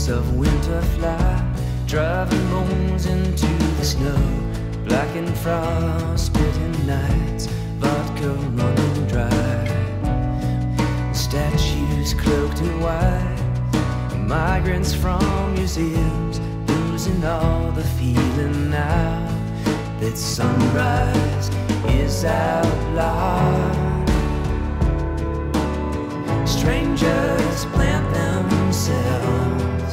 of winter fly, driving bones into the snow. Blackened, frostbitten nights, vodka running dry. Statues cloaked in white, migrants from museums, losing all the feeling now that sunrise is outlawed. Strangers plant themselves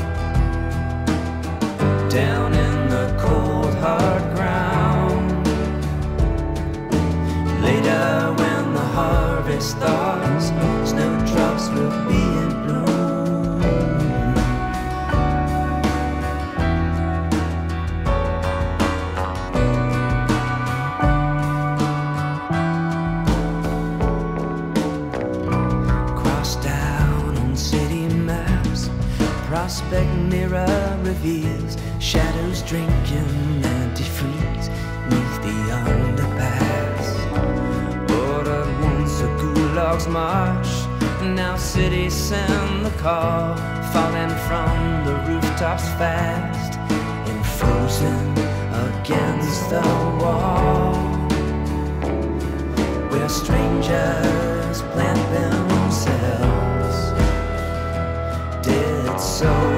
down in the cold hard ground. Later when the harvest thaws, snowdrops will be in bloom. Crossed out on city maps, Prospekt Mira reveals shadows drinking antifreeze neath the underpass. Ordered once a gulag's march, now cities send the call, falling from the rooftops fast and frozen against the wall, where strangers plant themselves, dead souls